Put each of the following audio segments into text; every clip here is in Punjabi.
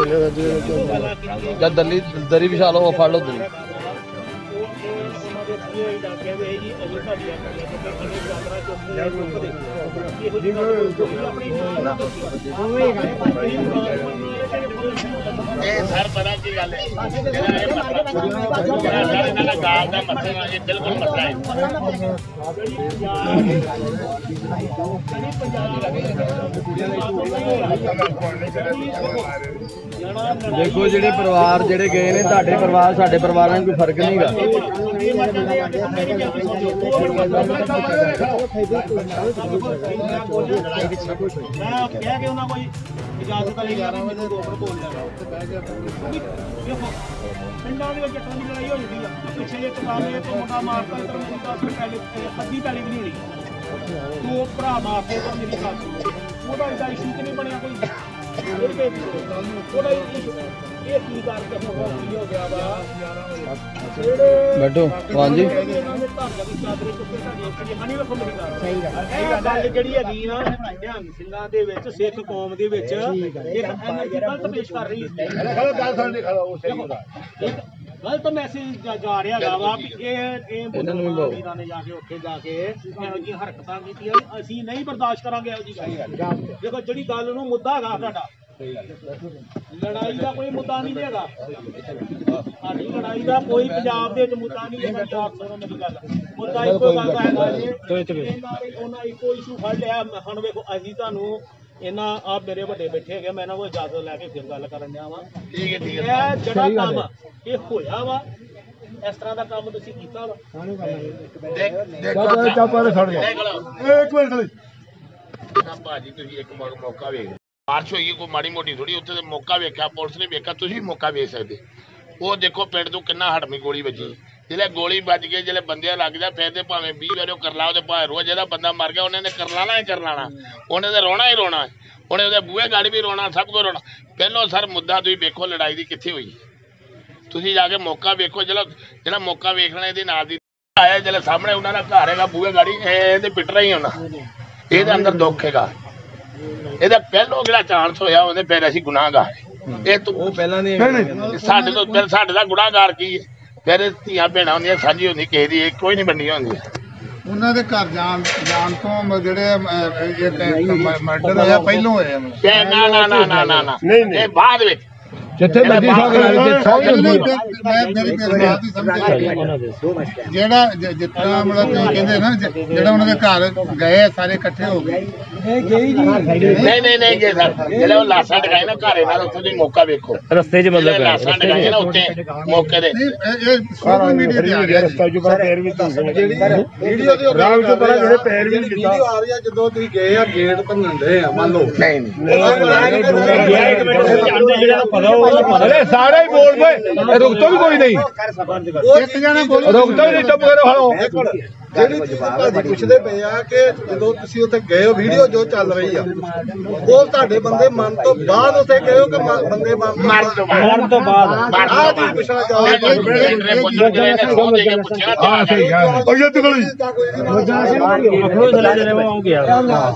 जब दली दरी विछा लो फड़ लो दरी सर पता की गल है गाल का मसला ये बिल्कुल मसला है देखो जेडे परिवार जेडे गए ने तुहाडे परिवार साडे परिवारां कोई फर्क नहीं गा इजाजत वाली मैंने बोल लगा पिंडा की लड़ाई हो जाती है पिछले एक साल तो मुंडा मारता अद्धी पैली भी नहीं होनी तू भरा मारते तो मेरी गल ओहदा एडा इशू तो नहीं बनया कोई बैठो हाँ जी सिख कौम पेश कर रही गलत मैसेज जा रहा वा ने जाके उत्थे जाके इहो जी हरकतां कीतियां असीं नहीं बर्दाश्त करांगे इहो जी गल देखो जिहड़ी गल नूं मुद्दा हैगा साडा लड़ाई का कोई मुद्दा नहीं है साडी लड़ाई का कोई पंजाब दे विच मुद्दा नहीं है मेरी गल मुद्दा इक्को गल दा हैगा उन्हां इक्को इशू फड़ लिया हुण वेखो असीं तुहानूं इन्हां आ मेरे वड्डे बैठे है मैं इन्हां कोल इजाजत लैके फिर गल करन दिया वा ठीक है जिहड़ा काम ये होया वा इस तरह का काम तुसीं कीता वा भाजी तुसीं एक मौका वेख बारिश हुई कोई माड़ी मोटी थोड़ी उत्थे मौका वेख्या पुलिस ने वेख्या तुसीं मौका वेख सकदे वो देखो पिंड तों किन्ना हटमी गोली बजी जिसले गोली बज गई जिसले बंदे लग जाए फिर तो भावें 20 बार कर ला भावें रोज जो बंदा मर गया उन्हें कर लाना ही कर लाना उन्हें तो रोना ही रोना उन्हें बूहे गाड़ी भी रोना सब कुछ रोना पहलों सर मुद्दा तुसीं वेखो लड़ाई की कित्थे हुई तुसीं जाके मौका वेखो जो मौका वेखना ये नाल दी आया जिसले सामने उन्होंने घर है बूहे गाड़ी ये पिटना ही होना ये अंदर दुख है ਇਹਦਾ ਪਹਿਲੋਂ ਜਿਹੜਾ ਚਾਂਸ ਹੋਇਆ ਉਹਨੇ ਫਿਰ ਅਸੀਂ ਗੁਨਾਹਗਾਰ ਇਹ ਤੋਂ ਪਹਿਲਾਂ ਨਹੀਂ ਸਾਡੇ ਤੋਂ ਫਿਰ ਸਾਡੇ ਦਾ ਗੁਨਾਹਗਾਰ ਕੀ ਹੈ ਫਿਰ ਧੀਆਂ ਭੈਣਾਂ ਹੁੰਦੀਆਂ ਸਾਂਝੀ ਹੁੰਦੀ ਕਿਸੇ ਦੀ ਕੋਈ ਨਹੀਂ ਬੰਨੀ ਹੁੰਦੀ ਉਹਨਾਂ ਦੇ ਘਰ ਜਾਣ ਤੋਂ ਜਿਹੜੇ ਮਰਡਰ ਹੋਇਆ ਪਹਿਲੋਂ ਹੋਇਆ ਨਾ ਇਹ ਬਾਅਦ ਵਿੱਚ ਜਿੱਥੇ ਮਰਜੀ ਜਿਹੜਾ ਜਿੱਤਨਾ ਮਤਲਬ ਤੁਸੀਂ ਕਹਿੰਦੇ ਨਾ ਜਿਹੜਾ ਉਹਨਾਂ ਦੇ ਘਰ ਗਏ ਸਾਰੇ ਇਕੱਠੇ ਹੋ ਗਏ नहीं जी सर जो लाशा टकाए ना घर नाल उत्थे दी मौका वेखो रस्ते च मतलब लाशा टकाए ना उत्ते मौके दे सोशल मीडिया ते आ गया रस्ता जो पर पैर भी वीडियो दी राम तो पर ਜਿਹੜੇ ਪੈਰ ਵੀ वीडियो आ रही है ਜਦੋਂ ਤੁਸੀਂ ਗਏ ਆ ਗੇਟ ਭੰਨਣ ਦੇ ਆ ਮੰਨ ਲਓ नहीं अरे सारे ही बोल पे रुक तो भी कोई नहीं एक जना बोल रुक तो नहीं चुप करो हलो ਜਿਹੜੀ ਭਾਜੀ ਪੁੱਛਦੇ ਪਏ ਆ ਕਿ ਜਦੋਂ ਤੁਸੀਂ ਉੱਥੇ ਗਏ ਹੋ ਵੀਡੀਓ ਜੋ ਚੱਲ ਰਹੀ ਆ ਉਹ ਤੁਹਾਡੇ ਬੰਦੇ ਮਨ ਤੋਂ ਬਾਅਦ ਉੱਥੇ ਗਏ ਹੋ ਕਿ ਬੰਦੇ ਮਰਨ ਤੋਂ ਬਾਅਦ ਆਹ ਕੀ ਪੁੱਛਣਾ ਚਾਹੁੰਦੇ ਹਾਂ ਸਹੀ ਗੱਲ ਉਹ ਇਹ ਤੇ ਗਲੀ ਅਖਰੋ ਚਲਾ ਜਰੇ ਉਹ ਹੋ ਗਿਆ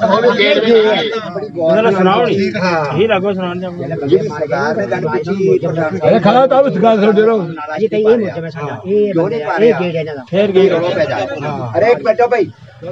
ਉਹਨਾਂ ਸੁਣਾਓ ਨਹੀਂ ਇਹ ਲੱਗੋ ਸੁਣਾਉਣ ਜਿਹੜੀ ਸਰਕਾਰ ਨੇ ਗੱਲ ਪੁੱਛੀ ਅਰੇ ਖੜਾ ਤਾਂ ਉਸ ਗੱਲ ਸੁਣ ਜਰੋ ਜੀ ਤੇ ਇਹ ਮੁੱਦੇ ਮੈਂ ਸਾਡਾ ਇਹ ਗੇੜ ਇਹਨਾਂ ਦਾ ਫੇਰ ਗੇੜ ਰੋ ਪੈ ਜਾ अरे एक बैठो भाई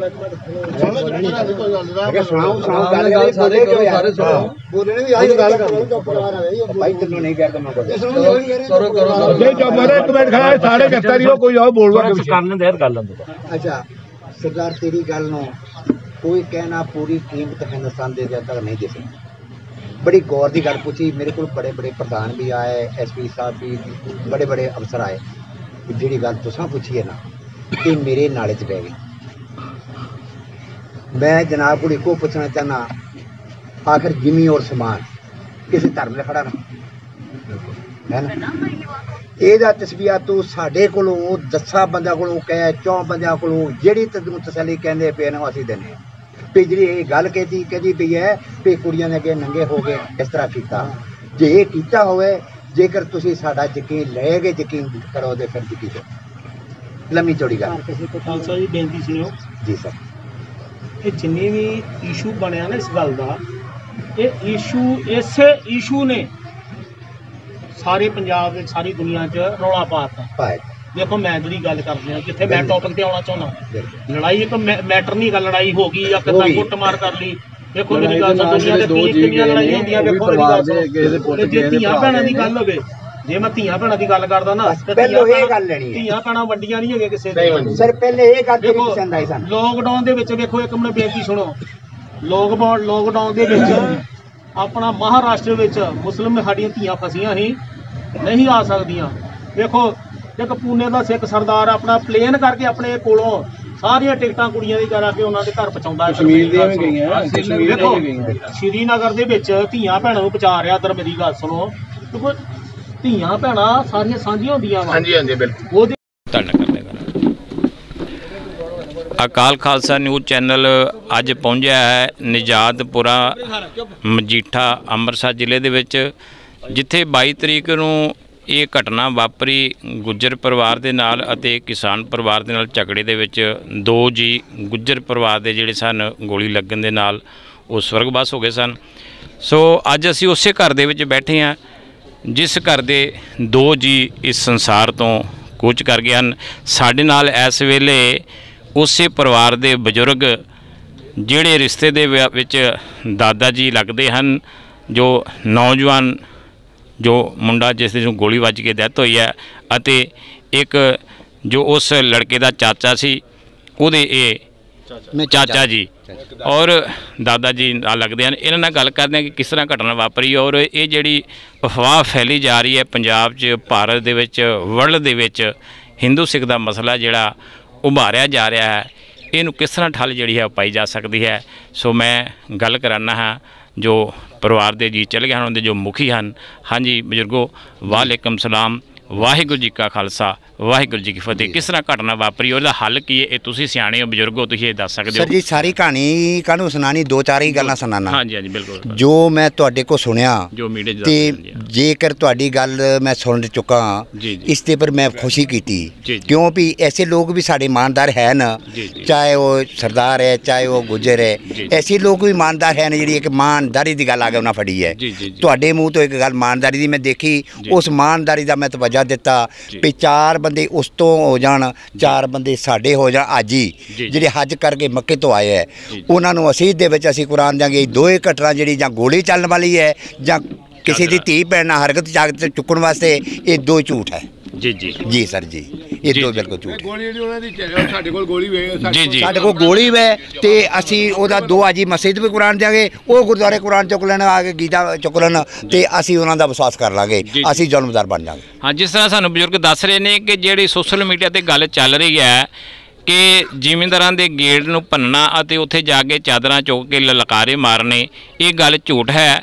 सुनाओ गल सारे बोलने भी आई गल कर भाई तेनों नहीं कहता मैं करो जे चुप रे एक मिनट खड़ा सारे कहता नहीं कोई और बोलवा ਕਰਨ ਦੇ ਗੱਲ ਲੰਦੇ अच्छा सरदार तेरी गल नो कोई कहना पूरी कीमत हिंदुस्तान दे तक नहीं दे सकती बड़ी गौर की गल पूछी मेरे को बड़े बड़े प्रधान भी आए SP साहब भी बड़े बड़े अफसर आए जी गल तुसां पूछी है ना कि मेरे नाले च पै गई मैं जनाब को एको पूछना चाहना आखिर जिमी और समान किसी धर्म ने खड़ा ना है ना ਇਹਦਾ ਤਸਬੀਹਾ ਤੂੰ ਸਾਡੇ ਕੋਲੋਂ 10 ਬੰਦਿਆਂ ਕੋਲੋਂ ਕਹੇ 4 ਬੰਦਿਆਂ ਕੋਲੋਂ ਜਿਹੜੀ ਤੈਨੂੰ ਤਸੱਲੀ ਕਹਿੰਦੇ ਪਏ ਨੇ ਅਸੀਂ ਦਿੰਦੇ ਵੀ ਜਿਹੜੀ ਇਹ ਗੱਲ ਕਹਿੰਦੀ ਪਈ ਹੈ ਵੀ ਕੁੜੀਆਂ ਨੇ ਅੱਗੇ ਨੰਗੇ ਹੋ ਗਏ ਇਸ ਤਰ੍ਹਾਂ ਕੀਤਾ ਜੇ ਇਹ ਕੀਤਾ ਹੋਵੇ ਜੇਕਰ ਤੁਸੀਂ ਸਾਡਾ ਯਕੀਨ ਲੈ ਗਏ ਯਕੀਨ ਕਰੋ ਤੇ ਫਿਰ ਕੀ ਕਰੋ लम्मी चौड़ी गल खालसा जी बेनती सुनियो जी सर ये जिन्ने भी इशू बनया ना इस गल का ये इशू इस इशू ने ਸਾਰੇ ਪੰਜਾਬ ਵਿੱਚ ਸਾਰੀ ਦੁਨੀਆ 'ਚ ਰੌਲਾ ਪਾਤਾ। ਭਾਈ ਦੇਖੋ ਮੈਂ ਜਿਹੜੀ ਗੱਲ ਕਰਦੇ ਆ ਜਿੱਥੇ ਮੈਂ ਟੌਪਿਕ ਤੇ ਆਉਣਾ ਚਾਹੁੰਦਾ, ਲੜਾਈ ਇੱਕ ਮੈਟਰ ਨਹੀਂ ਗਾ, ਲੜਾਈ ਹੋ ਗਈ ਜਾਂ ਕਿੱਦਾਂ ਕੁੱਟਮਾਰ ਕਰ ਲਈ। ਦੇਖੋ ਮੇਰੀ ਗੱਲ ਸੁਣੋ, ਦੁਨੀਆ ਦੇ ਕਿੰਨੀਆਂ ਲੜਾਈਆਂ ਹੁੰਦੀਆਂ। ਦੇਖੋ ਮੇਰੀ ਗੱਲ ਸੁਣੋ, ਜੇ ਧੀਆਂ ਭੈਣਾਂ ਦੀ ਗੱਲ ਹੋਵੇ, ਜੇ ਮੈਂ ਧੀਆਂ ਭੈਣਾਂ ਦੀ ਗੱਲ ਕਰਦਾ ਨਾ, ਪਹਿਲਾਂ ਇਹ ਗੱਲ ਲੈਣੀ ਹੈ, ਧੀਆਂ ਭੈਣਾਂ ਵੰਡੀਆਂ ਨਹੀਂ ਹੈਗੇ ਕਿਸੇ ਦੇ। ਸਰ ਪਹਿਲੇ ਇਹ ਗੱਲ ਤੇਰੀ ਪਸੰਦ ਆਈ ਸਾਨੂੰ। ਲੋਕਡਾਊਨ ਦੇ ਵਿੱਚ ਵੇਖੋ, ਇੱਕ ਮਿੰਟ ਬੇਨਤੀ ਸੁਣੋ, ਲੋਕਡਾਊਨ ਦੇ ਵਿੱਚ ਆਪਣਾ ਮਹਾਰਾਸ਼ਟਰ ਵਿੱਚ ਮੁਸਲਿਮ ਸਾਡੀਆਂ ਧੀਆਂ ਫਸੀਆਂ ਸੀ, ਨਹੀਂ ਆ ਸਕਦੀਆਂ। ਵੇਖੋ ਇੱਕ ਪੂਨੇ ਦਾ ਸਿੱਖ ਸਰਦਾਰ ਆਪਣਾ ਪਲੇਨ ਕਰਕੇ ਆਪਣੇ ਕੋਲੋਂ ਸਾਰੀਆਂ ਟਿਕਟਾਂ ਕੁੜੀਆਂ ਦੀ ਕਰਾ ਕੇ ਉਹਨਾਂ ਦੇ ਘਰ ਪਹੁੰਚਾਉਂਦਾ। ਕਸ਼ਮੀਰ ਦੀਆਂ ਵੀ ਗਈਆਂ, ਕਸ਼ਮੀਰ ਦੀਆਂ ਵੀ ਗਈਆਂ। ਸ਼੍ਰੀਨਗਰ ਦੇ ਵਿੱਚ ਧੀਆਂ ਭੈਣਾਂ ਨੂੰ ਪਹੁੰਚਾ ਰਿਹਾ। ਇੱਧਰ ਮੇਰੀ ਗੱਲ ਸੁਣੋ, ਦੇਖੋ ਧੀਆਂ ਭੈਣਾਂ ਸਾਰੀਆਂ ਸਾਂਝੀਆਂ ਹੁੰਦੀਆਂ ਵਾ। ਹਾਂਜੀ ਹਾਂਜੀ ਬਿਲਕੁਲ। ਉਹਦੇ ਅਕਾਲ ਖਾਲਸਾ ਨਿਊਜ਼ ਚੈਨਲ ਅੱਜ ਪਹੁੰਚਿਆ ਹੈ ਨਿਜਾਤਪੁਰਾ ਮਜੀਠਾ ਅੰਮ੍ਰਿਤਸਰ ਜ਼ਿਲ੍ਹੇ ਦੇ ਵਿੱਚ, ਜਿੱਥੇ 22 ਤਰੀਕ ਨੂੰ ਇਹ ਘਟਨਾ ਵਾਪਰੀ। ਗੁੱਜਰ ਪਰਿਵਾਰ ਦੇ ਨਾਲ ਅਤੇ ਕਿਸਾਨ ਪਰਿਵਾਰ ਦੇ ਨਾਲ ਝਗੜੇ ਦੇ ਵਿੱਚ 2 ਜੀ ਗੁੱਜਰ ਪਰਿਵਾਰ ਦੇ ਜਿਹੜੇ ਸਨ ਗੋਲੀ ਲੱਗਣ ਦੇ ਨਾਲ ਉਹ ਸਵਰਗਵਾਸ ਹੋ ਗਏ ਸਨ। ਸੋ ਅੱਜ ਅਸੀਂ ਉਸੇ ਘਰ ਦੇ ਵਿੱਚ ਬੈਠੇ ਹਾਂ ਜਿਸ ਘਰ ਦੇ 2 ਜੀ ਇਸ ਸੰਸਾਰ ਤੋਂ ਕੂਚ ਕਰ ਗਏ ਹਨ। ਸਾਡੇ ਨਾਲ ਇਸ ਵੇਲੇ ਉਸੇ ਪਰਿਵਾਰ ਦੇ ਬਜ਼ੁਰਗ ਜਿਹੜੇ ਰਿਸ਼ਤੇ ਦੇ ਵਿੱਚ ਦਾਦਾ ਜੀ ਲੱਗਦੇ ਹਨ, ਜੋ ਨੌਜਵਾਨ ਜੋ ਮੁੰਡਾ ਜਿਸ ਦੀ ਗੋਲੀ ਵੱਜ ਕੇ ਡੈਥ ਹੋਈ ਹੈ, ਅਤੇ ਇੱਕ ਜੋ ਉਸ ਲੜਕੇ ਦਾ ਚਾਚਾ ਸੀ ਉਹਦੇ ਇਹ ਚਾਚਾ ਜੀ ਔਰ ਦਾਦਾ ਜੀ ਨਾਲ ਲੱਗਦੇ ਹਨ। ਇਹਨਾਂ ਨਾਲ ਗੱਲ ਕਰਦੇ ਹਾਂ ਕਿ ਕਿਸ ਤਰ੍ਹਾਂ ਘਟਨਾ ਵਾਪਰੀ ਔਰ ਇਹ ਜਿਹੜੀ ਅਫਵਾਹ ਫੈਲੀ ਜਾ ਰਹੀ ਹੈ ਪੰਜਾਬ 'ਚ, ਭਾਰਤ ਦੇ ਵਿੱਚ, ਵਰਲਡ ਦੇ ਵਿੱਚ ਹਿੰਦੂ ਸਿੱਖ ਦਾ ਮਸਲਾ ਜਿਹੜਾ ਉਭਾਰਿਆ ਜਾ ਰਿਹਾ ਹੈ, ਇਹਨੂੰ ਕਿਸ ਤਰ੍ਹਾਂ ਠੱਲ ਜਿਹੜੀ ਹੈ ਉਹ ਪਾਈ ਜਾ ਸਕਦੀ ਹੈ। ਸੋ ਮੈਂ ਗੱਲ ਕਰਾਨਾ ਹਾਂ ਜੋ ਪਰਿਵਾਰ ਦੇ ਜੀ ਚਲੇ ਗਏ ਹਨ, ਉਹਦੇ ਜੋ ਮੁਖੀ ਹਨ। ਹਾਂਜੀ ਬਜ਼ੁਰਗੋ, ਵਾਲੇਕਮ ਸਲਾਮ, ਵਾਹਿਗੁਰੂ ਜੀ ਕਾ ਖਾਲਸਾ, ਵਾਹਿਗੁਰੂ ਜੀ ਕੀ ਫਤਿਹ। ਕਿਸ ਤਰ੍ਹਾਂ ਘਟਨਾ ਵਾਪਰੀ, ਉਹਦਾ ਹੱਲ ਕੀ ਹੈ, ਇਹ ਤੁਸੀਂ ਸਿਆਣੇ ਹੋ ਬਜ਼ੁਰਗੋ, ਤੁਸੀਂ ਇਹ ਦੱਸ ਸਕਦੇ ਹੋ। ਸਰ ਜੀ ਸਾਰੀ ਕਹਾਣੀ ਕਾਹਨੂੰ ਸੁਣਾਣੀ, 2-4 ਹੀ ਗੱਲਾਂ ਸੁਣਾਣਾ। ਹਾਂਜੀ ਹਾਂਜੀ ਬਿਲਕੁਲ। ਜੋ ਮੈਂ ਤੁਹਾਡੇ ਕੋਲ ਸੁਣਿਆ ਜੋ ਮੀਡੀਆ 'ਚ ਤੇ ਜੇਕਰ ਤੁਹਾਡੀ ਗੱਲ ਮੈਂ ਸੁਣ ਚੁੱਕਾ, ਇਸ ਤੇ ਪਰ ਮੈਂ ਖੁਸ਼ੀ ਕੀਤੀ, ਕਿਉਂ ਵੀ ਐਸੇ ਲੋਕ ਵੀ ਸਾਡੇ ਇਮਾਨਦਾਰ ਹੈ ਨਾ, ਚਾਹੇ ਉਹ ਸਰਦਾਰ ਹੈ ਚਾਹੇ ਉਹ ਗੁੱਜਰ ਹੈ, ਐਸੇ ਲੋਕ ਵੀ ਇਮਾਨਦਾਰ ਹੈ ਜਿਹੜੀ ਇੱਕ ਇਮਾਨਦਾਰੀ ਦੀ ਗੱਲ ਆ ਕੇ ਉਹਨਾਂ ਫੜੀ ਹੈ। ਤੁਹਾਡੇ ਮੂੰਹ ਤੋਂ ਇੱਕ ਗੱਲ ਇਮਾਨਦਾਰੀ ਦੀ ਮੈਂ ਦੇਖੀ, ਉਸ ਇਮਾਨਦਾਰੀ ਦਾ ਮੈਂ ਤਵੱਜਾ ਦਿੱਤਾ ਵੀ 4 ਬੰਦੇ ਉਸ ਤੋਂ ਹੋ ਜਾਣ, 4 ਬੰਦੇ ਸਾਡੇ ਹੋ ਜਾਣ। ਅੱਜ ਹੀ ਜਿਹੜੇ ਹੱਜ ਕਰਕੇ ਮੱਕੇ ਤੋਂ ਆਏ ਹੈ ਉਹਨਾਂ ਨੂੰ ਅਸੀਸ ਦੇ ਵਿੱਚ ਅਸੀਂ ਕੁਰਾਨ ਦਿਆਂਗੇ। 2 ਘਟਨਾ ਜਿਹੜੀ ਜਾਂ ਗੋਲੀ ਚੱਲਣ ਵਾਲੀ ਹੈ ਜਾਂ ਕਿਸੇ ਦੀ ਧੀ ਭੈਣ ਨਾਲ ਹਰਕਤ ਚਾਕ ਚੁੱਕਣ ਵਾਸਤੇ, ਇਹ 2 ਝੂਠ ਹੈ। ਜੀ ਸਰ ਜੀ, ਇਹ 2 ਬਿਲਕੁਲ ਝੂਠ। ਗੋਲੀ ਜਿਹੜੀ ਉਹਨਾਂ ਦੀ ਸਾਡੇ ਕੋਲ ਗੋਲੀ ਵੇ, ਸਾਡੇ ਕੋਲ ਗੋਲੀ ਵੇ ਤੇ ਅਸੀਂ ਉਹਦਾ 2 ਅੱਜ ਹੀ ਮਸਜਿਦ ਵੀ ਕੁਰਾਨ ਦਿਆਂਗੇ, ਉਹ ਗੁਰਦੁਆਰੇ ਕੁਰਾਨ ਚੁੱਕ ਲੈਣ, ਆ ਕੇ ਗੀਤਾ ਚੁੱਕ ਲੈਣ, ਤੇ ਅਸੀਂ ਉਹਨਾਂ ਦਾ ਵਿਸ਼ਵਾਸ ਕਰ ਲਾਂਗੇ, ਅਸੀਂ ਜ਼ੁਲਮਦਾਰ ਬਣ ਜਾਵਾਂਗੇ। ਹਾਂ, ਜਿਸ ਤਰ੍ਹਾਂ ਸਾਨੂੰ ਬਜ਼ੁਰਗ ਦੱਸ ਰਹੇ ਨੇ ਕਿ ਜਿਹੜੀ ਸੋਸ਼ਲ ਮੀਡੀਆ ਤੇ ਗੱਲ ਚੱਲ ਰਹੀ ਹੈ ਕਿ ਜ਼ਿਮੀਂਦਾਰਾਂ ਦੇ ਗੇਟ ਨੂੰ ਭੰਨਣਾ ਅਤੇ ਉੱਥੇ ਜਾ ਕੇ ਚਾਦਰਾਂ ਚੁੱਕ ਕੇ ਲਲਕਾਰੇ ਮਾਰਨੇ, ਇਹ ਗੱਲ ਝੂਠ ਹੈ।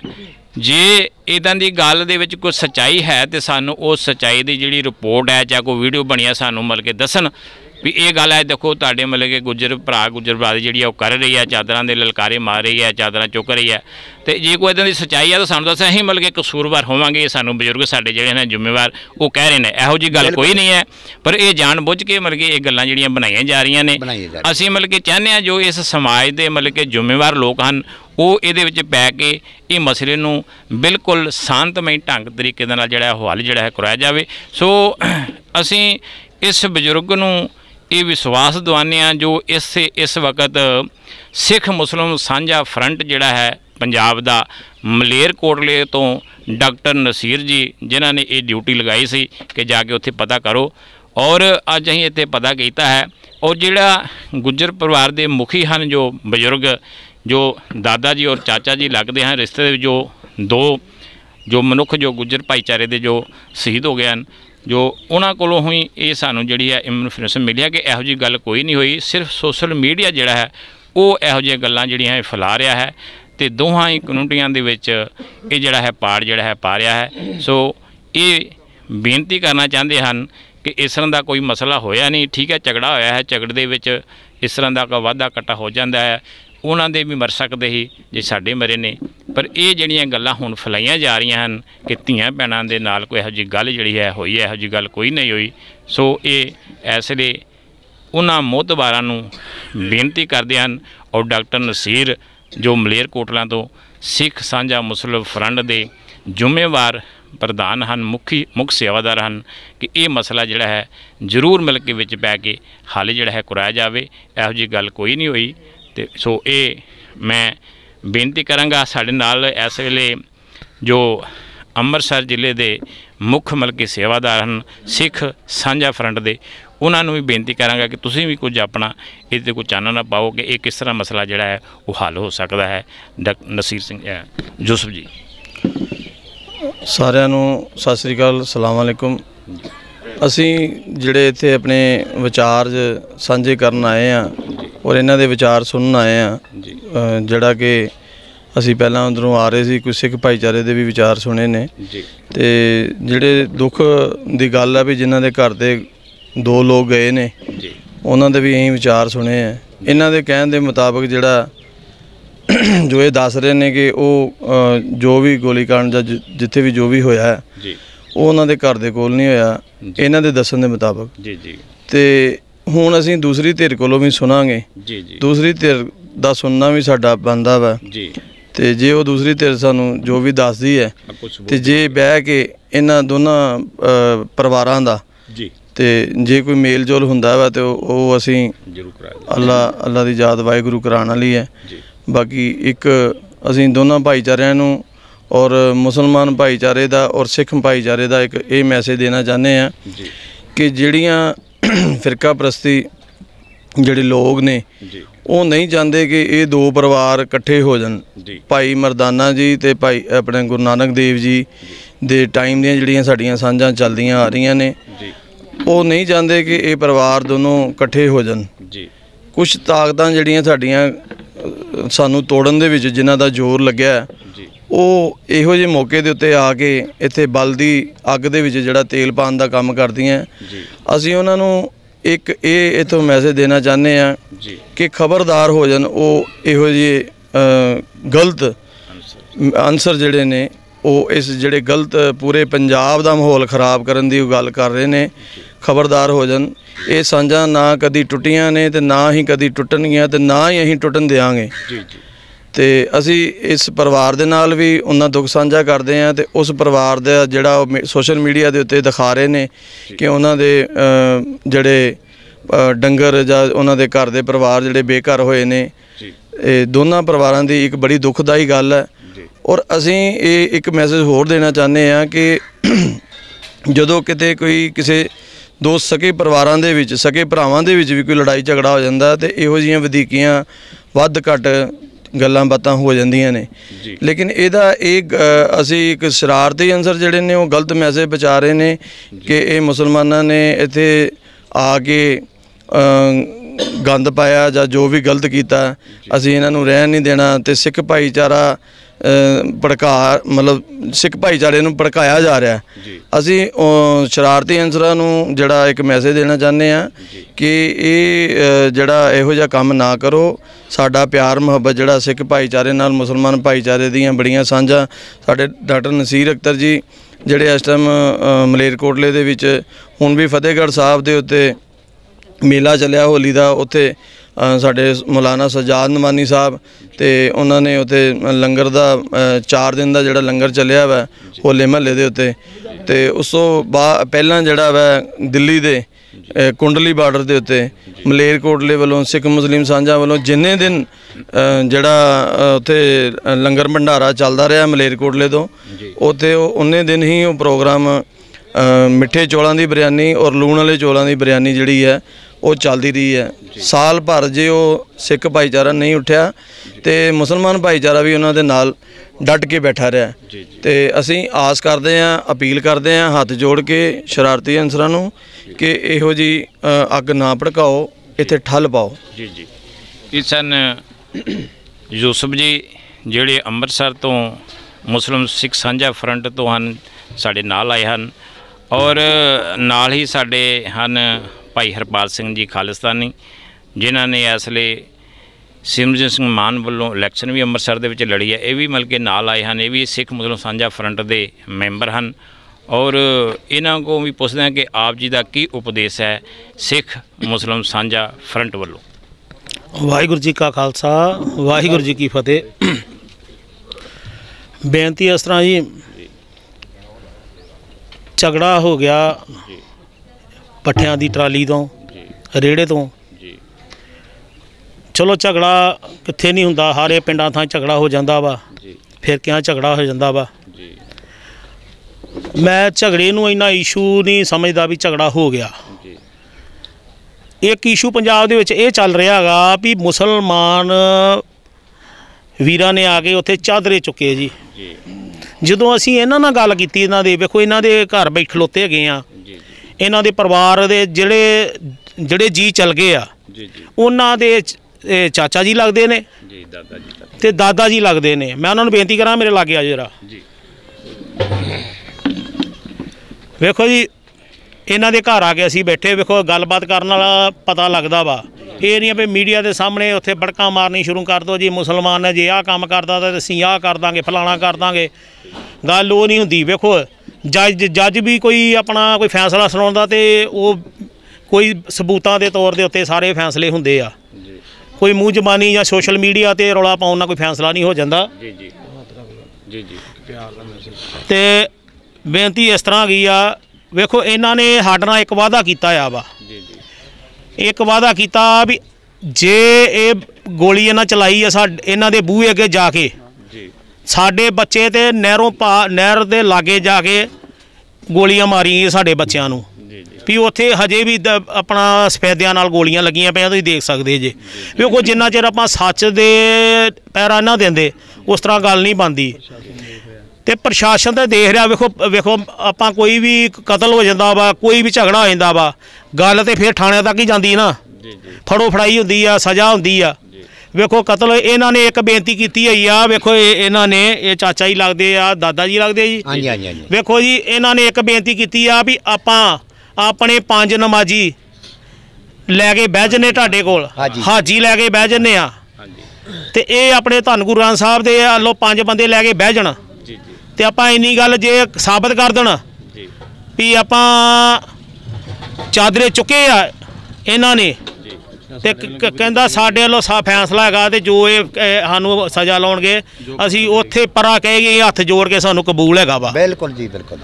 ਜੇ ਇੱਦਾਂ ਦੀ ਗੱਲ ਦੇ ਵਿੱਚ ਕੋਈ ਸੱਚਾਈ ਹੈ ਤੇ ਸਾਨੂੰ ਉਹ ਸੱਚਾਈ ਦੀ ਜਿਹੜੀ ਰਿਪੋਰਟ ਹੈ ਜਾਂ ਕੋਈ ਵੀਡੀਓ ਬਣੀ ਹੈ ਸਾਨੂੰ ਮਿਲ ਕੇ ਦੱਸਣ ਵੀ ਇਹ ਗੱਲ ਹੈ। ਦੇਖੋ ਤੁਹਾਡੇ ਮਤਲਬ ਕਿ ਗੁੱਜਰ ਭਰਾ ਦੀ ਜਿਹੜੀ ਉਹ ਕਰ ਰਹੀ ਹੈ, ਚਾਦਰਾਂ ਦੇ ਲਲਕਾਰੇ ਮਾਰ ਰਹੀ ਹੈ, ਚਾਦਰਾਂ ਚੁੱਕ ਰਹੀ ਹੈ, ਤੇ ਜੇ ਕੋਈ ਇੱਦਾਂ ਦੀ ਸੱਚਾਈ ਹੈ ਤਾਂ ਸਾਨੂੰ ਦੱਸ, ਅਸੀਂ ਮਿਲ ਕੇ ਕਸੂਰਵਾਰ ਹੋਵਾਂਗੇ। ਇਹ ਸਾਨੂੰ ਬਜ਼ੁਰਗ ਸਾਡੇ ਜਿਹੜੇ ਨੇ ਜ਼ਿੰਮੇਵਾਰ ਉਹ ਕਹਿ ਰਹੇ ਨੇ, ਇਹੋ ਜਿਹੀ ਗੱਲ ਕੋਈ ਨਹੀਂ ਹੈ, ਪਰ ਇਹ ਜਾਣ ਬੁੱਝ ਕੇ ਮਤਲਬ ਕਿ ਇਹ ਗੱਲਾਂ ਜਿਹੜੀਆਂ ਬਣਾਈਆਂ ਜਾ ਰਹੀਆਂ ਨੇ। ਅਸੀਂ ਮਤਲਬ ਕਿ ਚਾਹੁੰਦੇ ਹਾਂ ਜੋ ਇਸ ਸਮਾਜ ਦੇ ਮਤਲਬ ਕਿ ਜ਼ਿੰਮੇਵਾਰ ਲੋਕ ਹਨ ਉਹ ਇਹਦੇ ਵਿੱਚ ਪੈ ਕੇ ਇਹ ਮਸਲੇ ਨੂੰ ਬਿਲਕੁਲ ਸ਼ਾਂਤਮਈ ਢੰਗ ਤਰੀਕੇ ਦੇ ਨਾਲ ਜਿਹੜਾ ਹੱਲ ਜਿਹੜਾ ਹੈ ਕਰਾਇਆ ਜਾਵੇ। ਸੋ ਅਸੀਂ ਇਸ ਬਜ਼ੁਰਗ ਨੂੰ ਇਹ ਵਿਸ਼ਵਾਸ ਦਿਵਾਉਂਦੇ ਹਾਂ ਜੋ ਇਸ ਵਕਤ ਸਿੱਖ ਮੁਸਲਿਮ ਸਾਂਝਾ ਫਰੰਟ ਜਿਹੜਾ ਹੈ ਪੰਜਾਬ ਦਾ, ਮਲੇਰਕੋਟਲੇ ਤੋਂ ਡਾਕਟਰ ਨਸੀਰ ਜੀ ਜਿਨ੍ਹਾਂ ਨੇ ਇਹ ਡਿਊਟੀ ਲਗਾਈ ਸੀ ਕਿ ਜਾ ਕੇ ਉੱਥੇ ਪਤਾ ਕਰੋ, ਔਰ ਅੱਜ ਅਸੀਂ ਇੱਥੇ ਪਤਾ ਕੀਤਾ ਹੈ। ਔਰ ਜਿਹੜਾ ਗੁੱਜਰ ਪਰਿਵਾਰ ਦੇ ਮੁਖੀ ਹਨ ਜੋ ਬਜ਼ੁਰਗ, ਜੋ ਦਾਦਾ ਜੀ ਔਰ ਚਾਚਾ ਜੀ ਲੱਗਦੇ ਹਨ ਰਿਸ਼ਤੇ ਦੇ ਵਿੱਚ, ਜੋ ਮਨੁੱਖ ਜੋ ਗੁੱਜਰ ਭਾਈਚਾਰੇ ਦੇ ਜੋ ਸ਼ਹੀਦ ਹੋ ਗਏ ਹਨ, ਜੋ ਉਹਨਾਂ ਕੋਲੋਂ ਹੀ ਇਹ ਸਾਨੂੰ ਜਿਹੜੀ ਹੈ ਇਨਫੋਰਮੇਸ਼ਨ ਮਿਲਿਆ ਕਿ ਇਹੋ ਜਿਹੀ ਗੱਲ ਕੋਈ ਨਹੀਂ ਹੋਈ। ਸਿਰਫ ਸੋਸ਼ਲ ਮੀਡੀਆ ਜਿਹੜਾ ਹੈ ਉਹ ਇਹੋ ਜਿਹੀਆਂ ਗੱਲਾਂ ਜਿਹੜੀਆਂ ਫੈਲਾ ਰਿਹਾ ਹੈ ਤੇ ਦੋਹਾਂ ਹੀ ਕਮਿਊਨਿਟੀਆਂ ਦੇ ਵਿੱਚ ਇਹ ਜਿਹੜਾ ਹੈ ਪਾੜ ਜਿਹੜਾ ਹੈ ਪਾ ਰਿਹਾ ਹੈ। ਸੋ ਇਹ ਬੇਨਤੀ ਕਰਨਾ ਚਾਹੁੰਦੇ ਹਨ ਕਿ ਇਸ ਤਰ੍ਹਾਂ ਦਾ ਕੋਈ ਮਸਲਾ ਹੋਇਆ ਨਹੀਂ, ਠੀਕ ਹੈ ਝਗੜਾ ਹੋਇਆ ਹੈ, ਝਗੜੇ ਦੇ ਵਿੱਚ ਇਸ ਤਰ੍ਹਾਂ ਦਾ ਕੋਈ ਵਾਧਾ ਘਾਟਾ ਹੋ ਜਾਂਦਾ ਹੈ, ਉਹਨਾਂ ਦੇ ਵੀ ਮਰ ਸਕਦੇ ਸੀ ਜੇ ਸਾਡੇ ਮਰੇ ਨੇ, ਪਰ ਇਹ ਜਿਹੜੀਆਂ ਗੱਲਾਂ ਹੁਣ ਫੈਲਾਈਆਂ ਜਾ ਰਹੀਆਂ ਹਨ ਕਿ ਧੀਆਂ ਭੈਣਾਂ ਦੇ ਨਾਲ ਕੋਈ ਇਹੋ ਜਿਹੀ ਗੱਲ ਜਿਹੜੀ ਹੈ ਹੋਈ ਹੈ, ਇਹੋ ਜਿਹੀ ਗੱਲ ਕੋਈ ਨਹੀਂ ਹੋਈ। ਸੋ ਇਹ ਇਸ ਲਈ ਉਹਨਾਂ ਮੋਹਤਬਾਰਾਂ ਨੂੰ ਬੇਨਤੀ ਕਰਦੇ ਹਨ ਔਰ ਡਾਕਟਰ ਨਸੀਰ ਜੋ ਮਲੇਰਕੋਟਲਾ ਤੋਂ ਸਿੱਖ ਸਾਂਝਾ ਮੁਸਲਿਮ ਫਰੰਟ ਦੇ ਜ਼ਿੰਮੇਵਾਰ ਪ੍ਰਧਾਨ ਹਨ, ਮੁੱਖ ਸੇਵਾਦਾਰ ਹਨ ਕਿ ਇਹ ਮਸਲਾ ਜਿਹੜਾ ਹੈ ਜ਼ਰੂਰ ਮਿਲ ਕੇ ਵਿੱਚ ਪੈ ਕੇ ਹੱਲ ਜਿਹੜਾ ਹੈ ਕਰਾਇਆ ਜਾਵੇ। ਇਹੋ ਜਿਹੀ ਗੱਲ ਕੋਈ ਨਹੀਂ ਹੋਈ। ਤੇ ਸੋ ਇਹ ਮੈਂ ਬੇਨਤੀ ਕਰਾਂਗਾ, ਸਾਡੇ ਨਾਲ ਇਸ ਵੇਲੇ ਜੋ ਅੰਮ੍ਰਿਤਸਰ ਜ਼ਿਲ੍ਹੇ ਦੇ ਮੁੱਖ ਮਲਕੀ ਸੇਵਾਦਾਰ ਹਨ ਸਿੱਖ ਸਾਂਝਾ ਫਰੰਟ ਦੇ, ਉਹਨਾਂ ਨੂੰ ਵੀ ਬੇਨਤੀ ਕਰਾਂਗਾ ਕਿ ਤੁਸੀਂ ਵੀ ਕੁਝ ਆਪਣਾ ਇਹਦੇ ਕੋਈ ਚਾਨਣਾ ਪਾਓ ਕਿ ਇਹ ਕਿਸ ਤਰ੍ਹਾਂ ਮਸਲਾ ਜਿਹੜਾ ਹੈ ਉਹ ਹੱਲ ਹੋ ਸਕਦਾ ਹੈ। ਨਸੀਰ ਸਿੰਘ ਯੂਸਫ ਜੀ। ਸਾਰਿਆਂ ਨੂੰ ਸਤਿ ਸ੍ਰੀ ਅਕਾਲ, ਸਲਾਮ ਅਲੈਕੁਮ। ਅਸੀਂ ਜਿਹੜੇ ਇੱਥੇ ਆਪਣੇ ਵਿਚਾਰ ਸਾਂਝੇ ਕਰਨ ਆਏ ਹਾਂ ਔਰ ਇਹਨਾਂ ਦੇ ਵਿਚਾਰ ਸੁਣਨ ਆਏ ਹਾਂ। ਜਿਹੜਾ ਕਿ ਅਸੀਂ ਪਹਿਲਾਂ ਅੰਦਰੋਂ ਆ ਰਹੇ ਸੀ, ਕੋਈ ਸਿੱਖ ਭਾਈਚਾਰੇ ਦੇ ਵੀ ਵਿਚਾਰ ਸੁਣੇ ਨੇ ਤੇ ਜਿਹੜੇ ਦੁੱਖ ਦੀ ਗੱਲ ਹੈ ਵੀ ਜਿਨ੍ਹਾਂ ਦੇ ਘਰ ਦੇ 2 ਲੋਕ ਗਏ ਨੇ ਉਹਨਾਂ ਦੇ ਵੀ ਅਸੀਂ ਵਿਚਾਰ ਸੁਣੇ ਆ। ਇਹਨਾਂ ਦੇ ਕਹਿਣ ਦੇ ਮੁਤਾਬਕ ਜਿਹੜਾ ਜੋ ਇਹ ਦੱਸ ਰਹੇ ਨੇ ਕਿ ਉਹ ਜੋ ਵੀ ਗੋਲੀकांड ਜਾਂ ਜਿੱਥੇ ਵੀ ਜੋ ਵੀ ਹੋਇਆ ਉਹ ਉਹਨਾਂ ਦੇ ਘਰ ਦੇ ਕੋਲ ਨਹੀਂ ਹੋਇਆ, ਇਹਨਾਂ ਦੇ ਦੱਸਣ ਦੇ ਮੁਤਾਬਕ। ਤੇ ਹੁਣ ਅਸੀਂ ਦੂਸਰੀ ਧਿਰ ਕੋਲੋਂ ਵੀ ਸੁਣਾਂਗੇ। ਦੂਸਰੀ ਧਿਰ ਦਾ ਸੁਣਨਾ ਵੀ ਸਾਡਾ ਬਣਦਾ ਵਾ। ਤੇ ਜੇ ਉਹ ਦੂਸਰੀ ਧਿਰ ਸਾਨੂੰ ਜੋ ਵੀ ਦੱਸਦੀ ਹੈ ਤੇ ਜੇ ਬਹਿ ਕੇ ਇਹਨਾਂ ਦੋਨਾਂ ਪਰਿਵਾਰਾਂ ਦਾ ਤੇ ਜੇ ਕੋਈ ਮੇਲ ਜੋਲ ਹੁੰਦਾ ਵਾ ਤੇ ਉਹ ਅਸੀਂ ਅੱਲਾ ਦੀ ਯਾਦ ਵਾਹਿਗੁਰੂ ਕਰਾਉਣ ਵਾਲੀ ਹੈ। ਬਾਕੀ ਇੱਕ ਅਸੀਂ ਦੋਨਾਂ ਭਾਈਚਾਰਿਆਂ ਨੂੰ ਔਰ ਮੁਸਲਮਾਨ ਭਾਈਚਾਰੇ ਦਾ ਔਰ ਸਿੱਖ ਭਾਈਚਾਰੇ ਦਾ ਇੱਕ ਇਹ ਮੈਸੇਜ ਦੇਣਾ ਚਾਹੁੰਦੇ ਹਾਂ ਕਿ ਜਿਹੜੀਆਂ ਫਿਰਕਾ ਪ੍ਰਸਤੀ ਜਿਹੜੇ ਲੋਕ ਨੇ ਉਹ ਨਹੀਂ ਚਾਹੁੰਦੇ ਕਿ ਇਹ 2 ਪਰਿਵਾਰ ਇਕੱਠੇ ਹੋ ਜਾਣ। ਭਾਈ ਮਰਦਾਨਾ ਜੀ ਤੇ ਭਾਈ ਆਪਣੇ ਗੁਰੂ ਨਾਨਕ ਦੇਵ ਜੀ ਦੇ ਟਾਈਮ ਦੀਆਂ ਜਿਹੜੀਆਂ ਸਾਡੀਆਂ ਸਾਂਝਾਂ ਚੱਲਦੀਆਂ ਆ ਰਹੀਆਂ ਨੇ, ਉਹ ਨਹੀਂ ਚਾਹੁੰਦੇ ਕਿ ਇਹ ਪਰਿਵਾਰ ਦੋਨੋਂ ਇਕੱਠੇ ਹੋ ਜਾਣ। ਕੁਛ ਤਾਕਤਾਂ ਜਿਹੜੀਆਂ ਸਾਡੀਆਂ ਸਾਨੂੰ ਤੋੜਨ ਦੇ ਵਿੱਚ ਜਿਨ੍ਹਾਂ ਦਾ ਜ਼ੋਰ ਲੱਗਿਆ, ਉਹ ਇਹੋ ਜਿਹੇ ਮੌਕੇ ਦੇ ਉੱਤੇ ਆ ਕੇ ਇੱਥੇ ਬਲ ਦੀ ਅੱਗ ਦੇ ਵਿੱਚ ਜਿਹੜਾ ਤੇਲ ਪਾਉਣ ਦਾ ਕੰਮ ਕਰਦੀਆਂ। ਅਸੀਂ ਉਹਨਾਂ ਨੂੰ ਇੱਕ ਇਹ ਇੱਥੋਂ ਮੈਸੇਜ ਦੇਣਾ ਚਾਹੁੰਦੇ ਹਾਂ ਕਿ ਖਬਰਦਾਰ ਹੋ ਜਾਣ ਉਹ ਇਹੋ ਜਿਹੇ ਗਲਤ ਅਨਸਰ ਜਿਹੜੇ ਨੇ, ਉਹ ਇਸ ਜਿਹੜੇ ਗਲਤ ਪੂਰੇ ਪੰਜਾਬ ਦਾ ਮਾਹੌਲ ਖ਼ਰਾਬ ਕਰਨ ਦੀ ਉਹ ਗੱਲ ਕਰ ਰਹੇ ਨੇ। ਖਬਰਦਾਰ ਹੋ ਜਾਣ। ਇਹ ਸਾਂਝਾਂ ਨਾ ਕਦੀ ਟੁੱਟੀਆਂ ਨੇ ਤੇ ਨਾ ਹੀ ਕਦੀ ਟੁੱਟਣਗੀਆਂ ਤੇ ਨਾ ਹੀ ਅਸੀਂ ਟੁੱਟਣ ਦਿਆਂਗੇ। ਤੇ ਅਸੀਂ ਇਸ ਪਰਿਵਾਰ ਦੇ ਨਾਲ ਵੀ ਉਹਨਾਂ ਦੁੱਖ ਸਾਂਝਾ ਕਰਦੇ ਹਾਂ ਤੇ ਉਸ ਪਰਿਵਾਰ ਦਾ ਜਿਹੜਾ ਉਹ ਸੋਸ਼ਲ ਮੀਡੀਆ ਦੇ ਉੱਤੇ ਦਿਖਾ ਰਹੇ ਨੇ ਕਿ ਉਹਨਾਂ ਦੇ ਜਿਹੜੇ ਡੰਗਰ ਜਾਂ ਉਹਨਾਂ ਦੇ ਘਰ ਦੇ ਪਰਿਵਾਰ ਜਿਹੜੇ ਬੇਘਰ ਹੋਏ ਨੇ, ਇਹ ਦੋਨਾਂ ਪਰਿਵਾਰਾਂ ਦੀ ਇੱਕ ਬੜੀ ਦੁਖਦਾਈ ਗੱਲ ਹੈ। ਔਰ ਅਸੀਂ ਇਹ ਇੱਕ ਮੈਸੇਜ ਹੋਰ ਦੇਣਾ ਚਾਹੁੰਦੇ ਹਾਂ ਕਿ ਜਦੋਂ ਕਿਤੇ ਕੋਈ ਕਿਸੇ 2 ਸਕੇ ਪਰਿਵਾਰਾਂ ਦੇ ਵਿੱਚ, ਸਕੇ ਭਰਾਵਾਂ ਦੇ ਵਿੱਚ ਵੀ ਕੋਈ ਲੜਾਈ ਝਗੜਾ ਹੋ ਜਾਂਦਾ ਤੇ ਇਹੋ ਜਿਹੀਆਂ ਵਧੀਕੀਆਂ ਵੱਧ ਘੱਟ ਗੱਲਾਂ ਬਾਤਾਂ ਹੋ ਜਾਂਦੀਆਂ ਨੇ। ਲੇਕਿਨ ਇਹਦਾ ਅਸੀਂ ਇੱਕ ਸ਼ਰਾਰਤੀ ਅਨਸਰ ਜਿਹੜੇ ਨੇ ਉਹ ਗਲਤ ਮੈਸੇਜ ਪਹੁੰਚਾ ਰਹੇ ਨੇ ਕਿ ਇਹ ਮੁਸਲਮਾਨਾਂ ਨੇ ਇੱਥੇ ਆ ਕੇ ਗੰਦ ਪਾਇਆ ਜਾਂ ਜੋ ਵੀ ਗਲਤ ਕੀਤਾ ਅਸੀਂ ਇਹਨਾਂ ਨੂੰ ਰਹਿਣ ਨਹੀਂ ਦੇਣਾ ਤੇ ਸਿੱਖ ਭਾਈਚਾਰਾ ਮਤਲਬ ਸਿੱਖ ਭਾਈਚਾਰੇ ਨੂੰ ਭੜਕਾਇਆ ਜਾ ਰਿਹਾ। ਅਸੀਂ ਸ਼ਰਾਰਤੀ ਅਨਸਰਾਂ ਨੂੰ ਜਿਹੜਾ ਇੱਕ ਮੈਸੇਜ ਦੇਣਾ ਚਾਹੁੰਦੇ ਹਾਂ ਕਿ ਇਹ ਜਿਹੜਾ ਇਹੋ ਜਿਹਾ ਕੰਮ ਨਾ ਕਰੋ। ਸਾਡਾ ਪਿਆਰ ਮੁਹੱਬਤ ਜਿਹੜਾ ਸਿੱਖ ਭਾਈਚਾਰੇ ਨਾਲ ਮੁਸਲਮਾਨ ਭਾਈਚਾਰੇ ਦੀਆਂ ਬੜੀਆਂ ਸਾਂਝਾਂ, ਸਾਡੇ ਡਾਕਟਰ ਨਸੀਰ ਅਖਤਰ ਜੀ ਜਿਹੜੇ ਇਸ ਟਾਈਮ ਮਲੇਰਕੋਟਲੇ ਦੇ ਵਿੱਚ, ਹੁਣ ਵੀ ਫਤਿਹਗੜ੍ਹ ਸਾਹਿਬ ਦੇ ਉੱਤੇ ਮੇਲਾ ਚੱਲਿਆ ਹੋਲੀ ਦਾ, ਉੱਥੇ ਸਾਡੇ ਮੌਲਾਨਾ ਸਜਾਦ ਨਮਾਨੀ ਸਾਹਿਬ ਤੇ ਉਹਨਾਂ ਨੇ ਉੱਥੇ ਲੰਗਰ ਦਾ 4 ਦਿਨ ਦਾ ਜਿਹੜਾ ਲੰਗਰ ਚੱਲਿਆ ਵਾ ਹੋਲੇ ਮਹੱਲੇ ਦੇ ਉੱਤੇ। ਤੇ ਉਸ ਤੋਂ ਪਹਿਲਾਂ ਜਿਹੜਾ ਵਾ ਦਿੱਲੀ ਦੇ ਕੁੰਡਲੀ ਬਾਰਡਰ ਦੇ ਉੱਤੇ ਮਲੇਰਕੋਟਲੇ ਵੱਲੋਂ ਸਿੱਖ ਮੁਸਲਿਮ ਸਾਂਝਾਂ ਵੱਲੋਂ ਜਿੰਨੇ ਦਿਨ ਜਿਹੜਾ ਉੱਥੇ ਲੰਗਰ ਭੰਡਾਰਾ ਚੱਲਦਾ ਰਿਹਾ ਮਲੇਰਕੋਟਲੇ ਤੋਂ, ਉੱਥੇ ਉਹਨੇ ਦਿਨ ਹੀ ਉਹ ਪ੍ਰੋਗਰਾਮ ਮਿੱਠੇ ਚੌਲਾਂ ਦੀ ਬਿਰਿਆਨੀ ਔਰ ਲੂਣ ਵਾਲੇ ਚੌਲਾਂ ਦੀ ਬਿਰਿਆਨੀ ਜਿਹੜੀ ਹੈ ਉਹ ਚੱਲਦੀ ਰਹੀ ਹੈ। ਸਾਲ ਭਰ ਜੇ ਉਹ ਸਿੱਖ ਭਾਈਚਾਰਾ ਨਹੀਂ ਉੱਠਿਆ ਤੇ ਮੁਸਲਮਾਨ ਭਾਈਚਾਰਾ ਵੀ ਉਹਨਾਂ ਦੇ ਨਾਲ ਡਟ ਕੇ ਬੈਠਾ ਰਿਹਾ। ਤੇ ਅਸੀਂ ਆਸ ਕਰਦੇ ਹਾਂ, ਅਪੀਲ ਕਰਦੇ ਹਾਂ ਹੱਥ ਜੋੜ ਕੇ ਸ਼ਰਾਰਤੀ ਅਨਸਰਾਂ ਨੂੰ ਕਿ ਇਹੋ ਜਿਹੀ ਅੱਗ ਨਾ ਭੜਕਾਓ, ਇੱਥੇ ਠੱਲ ਪਾਓ। ਇਹ ਸਨ ਯੂਸਫ ਜੀ ਜਿਹੜੇ ਅੰਮ੍ਰਿਤਸਰ ਤੋਂ ਮੁਸਲਿਮ ਸਿੱਖ ਸਾਂਝਾ ਫਰੰਟ ਤੋਂ ਹਨ, ਸਾਡੇ ਨਾਲ ਆਏ ਹਨ। ਔਰ ਨਾਲ ਹੀ ਸਾਡੇ ਹਨ ਭਾਈ ਹਰਪਾਲ ਸਿੰਘ ਜੀ ਖਾਲਿਸਤਾਨੀ, ਜਿਨ੍ਹਾਂ ਨੇ ਇਸ ਵੇਲੇ ਸਿਮਰਜੀਤ ਸਿੰਘ ਮਾਨ ਵੱਲੋਂ ਇਲੈਕਸ਼ਨ ਵੀ ਅੰਮ੍ਰਿਤਸਰ ਦੇ ਵਿੱਚ ਲੜੀ ਹੈ। ਇਹ ਵੀ ਮਿਲ ਕੇ ਨਾਲ ਆਏ ਹਨ। ਇਹ ਵੀ ਸਿੱਖ ਮੁਸਲਿਮ ਸਾਂਝਾ ਫਰੰਟ ਦੇ ਮੈਂਬਰ ਹਨ। ਔਰ ਇਹਨਾਂ ਕੋਲ ਵੀ ਪੁੱਛਦੇ ਹਾਂ ਕਿ ਆਪ ਜੀ ਦਾ ਕੀ ਉਪਦੇਸ਼ ਹੈ ਸਿੱਖ ਮੁਸਲਿਮ ਸਾਂਝਾ ਫਰੰਟ ਵੱਲੋਂ। ਵਾਹਿਗੁਰੂ ਜੀ ਕਾ ਖਾਲਸਾ, ਵਾਹਿਗੁਰੂ ਜੀ ਕੀ ਫਤਿਹ। ਬੇਨਤੀ ਇਸ ਤਰ੍ਹਾਂ ਜੀ, ਝਗੜਾ ਹੋ ਗਿਆ ਪੱਠਿਆਂ ਦੀ ਟਰਾਲੀ ਤੋਂ ਰੇੜੇ ਤੋਂ। ਚਲੋ ਝਗੜਾ ਕਿੱਥੇ ਨਹੀਂ ਹੁੰਦਾ, ਹਾਰੇ ਪਿੰਡਾਂ ਥਾਂ ਝਗੜਾ ਹੋ ਜਾਂਦਾ ਵਾ, ਫਿਰ ਕਿਆ ਝਗੜਾ ਹੋ ਜਾਂਦਾ ਵਾ। ਮੈਂ ਝਗੜੇ ਨੂੰ ਇੰਨਾ ਇਸ਼ੂ ਨਹੀਂ ਸਮਝਦਾ ਵੀ ਝਗੜਾ ਹੋ ਗਿਆ। ਇੱਕ ਇਸ਼ੂ ਪੰਜਾਬ ਦੇ ਵਿੱਚ ਇਹ ਚੱਲ ਰਿਹਾ ਹੈਗਾ ਵੀ ਮੁਸਲਮਾਨ ਵੀਰਾਂ ਨੇ ਆ ਕੇ ਉੱਥੇ ਚਾਦਰੇ ਚੁੱਕੇ ਜੀ। ਜਦੋਂ ਅਸੀਂ ਇਹਨਾਂ ਨਾਲ ਗੱਲ ਕੀਤੀ, ਇਹਨਾਂ ਦੇ ਵੇਖੋ ਇਹਨਾਂ ਦੇ ਘਰ ਬੈਠ ਖਲੋਤੇ ਹੈਗੇ ਆ, ਇਹਨਾਂ ਦੇ ਪਰਿਵਾਰ ਦੇ ਜਿਹੜੇ ਜੀ ਚੱਲ ਗਏ ਆ, ਉਹਨਾਂ ਦੇ ਚਾਚਾ ਜੀ ਲੱਗਦੇ ਨੇ ਤੇ ਦਾਦਾ ਜੀ ਲੱਗਦੇ ਨੇ। ਮੈਂ ਉਹਨਾਂ ਨੂੰ ਬੇਨਤੀ ਕਰਾਂ ਮੇਰੇ ਲਾਗੇ ਆ ਜਰਾ। ਵੇਖੋ ਜੀ ਇਹਨਾਂ ਦੇ ਘਰ ਆ ਕੇ ਅਸੀਂ ਬੈਠੇ, ਵੇਖੋ ਗੱਲਬਾਤ ਕਰਨ ਵਾਲਾ ਪਤਾ ਲੱਗਦਾ ਵਾ। ਇਹ ਨਹੀਂ ਵੀ ਮੀਡੀਆ ਦੇ ਸਾਹਮਣੇ ਉੱਥੇ ਬੜਕਾਂ ਮਾਰਨੀ ਸ਼ੁਰੂ ਕਰ ਦਿਓ ਜੀ, ਮੁਸਲਮਾਨ ਨੇ ਜੇ ਆਹ ਕੰਮ ਕਰਦਾ ਤਾਂ ਅਸੀਂ ਆਹ ਕਰ ਦਾਂਗੇ, ਫਲਾਣਾ ਕਰ ਦਾਂਗੇ। ਗੱਲ ਉਹ ਨਹੀਂ ਹੁੰਦੀ। ਵੇਖੋ ਜੱਜ ਵੀ ਕੋਈ ਆਪਣਾ ਕੋਈ ਫੈਸਲਾ ਸੁਣਾਉਂਦਾ ਤੇ ਉਹ ਕੋਈ ਸਬੂਤਾਂ ਦੇ ਤੌਰ ਦੇ ਉੱਤੇ ਸਾਰੇ ਫੈਸਲੇ ਹੁੰਦੇ ਆ। ਕੋਈ ਮੂੰਹ ਜ਼ਬਾਨੀ ਜਾਂ ਸੋਸ਼ਲ ਮੀਡੀਆ ਤੇ ਰੌਲਾ ਪਾਉਣ ਨਾਲ ਕੋਈ ਫੈਸਲਾ ਨਹੀਂ ਹੋ ਜਾਂਦਾ। ਤੇ ਬੇਨਤੀ ਇਸ ਤਰ੍ਹਾਂ ਗਈ ਆ, ਵੇਖੋ ਇਹਨਾਂ ਨੇ ਸਾਡੇ ਨਾਲ ਇੱਕ ਵਾਅਦਾ ਕੀਤਾ ਆ ਵਾ, ਇੱਕ ਵਾਅਦਾ ਕੀਤਾ ਵੀ ਜੇ ਇਹ ਗੋਲੀ ਇਹਨਾਂ ਚਲਾਈ ਆ ਇਹਨਾਂ ਦੇ ਬੂਹੇ ਅੱਗੇ ਜਾ ਕੇ, ਸਾਡੇ ਬੱਚੇ ਤੇ ਨਹਿਰ ਦੇ ਲਾਗੇ ਜਾ ਕੇ ਗੋਲੀਆਂ ਮਾਰੀਆਂ ਸਾਡੇ ਬੱਚਿਆਂ ਨੂੰ, ਵੀ ਉੱਥੇ ਹਜੇ ਵੀ ਆਪਣਾ ਸਫੈਦਿਆਂ ਨਾਲ ਗੋਲੀਆਂ ਲੱਗੀਆਂ ਪਈਆਂ, ਤੁਸੀਂ ਦੇਖ ਸਕਦੇ ਜੇ। ਵੇਖੋ ਜਿੰਨਾ ਚਿਰ ਆਪਾਂ ਸੱਚ ਦੇ ਪੈਰਾ ਨਾ ਦਿੰਦੇ ਉਸ ਤਰ੍ਹਾਂ ਗੱਲ ਨਹੀਂ ਬਣਦੀ। ਤੇ ਪ੍ਰਸ਼ਾਸਨ ਤਾਂ ਦੇਖ ਰਿਹਾ। ਵੇਖੋ ਆਪਾਂ ਕੋਈ ਵੀ ਕਤਲ ਹੋ ਜਾਂਦਾ ਵਾ, ਕੋਈ ਵੀ ਝਗੜਾ ਹੋ ਜਾਂਦਾ ਵਾ, ਗੱਲ ਤੇ ਫਿਰ ਥਾਣਿਆਂ ਤੱਕ ਹੀ ਜਾਂਦੀ ਨਾ, ਫੜੋ ਫੜਾਈ ਹੁੰਦੀ ਆ, ਸਜ਼ਾ ਹੁੰਦੀ ਆ। ਵੇਖੋ ਕਤਲ ਇਹਨਾਂ ਨੇ ਇੱਕ ਬੇਨਤੀ ਕੀਤੀ ਹੋਈ ਆ। ਵੇਖੋ ਇਹਨਾਂ ਨੇ ਇਹ ਚਾਚਾ ਜੀ ਲੱਗਦੇ ਆ, ਦਾਦਾ ਜੀ ਲੱਗਦੇ ਜੀ। ਵੇਖੋ ਜੀ ਇਹਨਾਂ ਨੇ ਇੱਕ ਬੇਨਤੀ ਕੀਤੀ ਆ ਵੀ ਆਪਾਂ ਆਪਣੇ 5 ਨਮਾਜ਼ੀ ਲੈ ਕੇ ਬਹਿ ਜੰਨੇ ਤੁਹਾਡੇ ਕੋਲ, ਹਾਜੀ ਲੈ ਕੇ ਬਹਿ ਜੰਨੇ ਆ, ਤੇ ਇਹ ਆਪਣੇ ਧੰਨ ਗੁਰੂ ਗ੍ਰੰਥ ਸਾਹਿਬ ਦੇ ਵੱਲੋਂ 5 ਬੰਦੇ ਲੈ ਕੇ ਬਹਿ ਜਾਣ ਤੇ ਆਪਾਂ ਇੰਨੀ ਗੱਲ ਜੇ ਸਾਬਤ ਕਰ ਦੇਣ ਵੀ ਆਪਾਂ ਚਾਦਰੇ ਚੁੱਕੇ ਆ ਇਹਨਾਂ ਨੇ, ਤੇ ਕਹਿੰਦਾ ਸਾਡੇ ਵੱਲੋਂ ਫੈਸਲਾ ਹੈਗਾ ਤੇ ਜੋ ਇਹ ਸਾਨੂੰ ਸਜ਼ਾ ਲਾਉਣਗੇ ਅਸੀਂ ਉੱਥੇ ਪਰਾ ਕਹੇਗੇ ਹੱਥ ਜੋੜ ਕੇ ਸਾਨੂੰ ਕਬੂਲ ਹੈਗਾ ਵਾ। ਬਿਲਕੁਲ ਜੀ, ਬਿਲਕੁਲ